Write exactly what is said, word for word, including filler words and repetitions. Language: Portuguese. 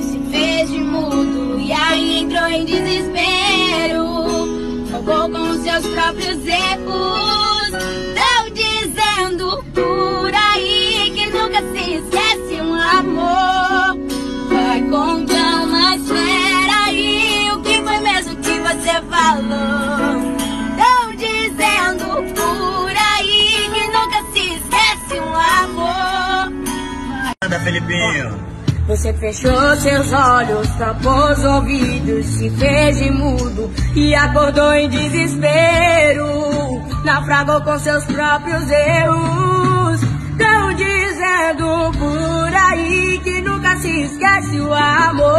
se fez de mudo e aí entrou em desespero. Jogou com seus próprios erros. Tão dizendo por aí que nunca se esquece um amor. Vai com calma, espera aí, o que foi mesmo que você falou? Tão dizendo por aí que nunca se esquece um amor. Anda, Felipinho. Você fechou seus olhos, tampou os ouvidos, se fez de mudo e acordou em desespero. Naufragou com seus próprios erros. Tão dizendo por aí que nunca se esquece o amor.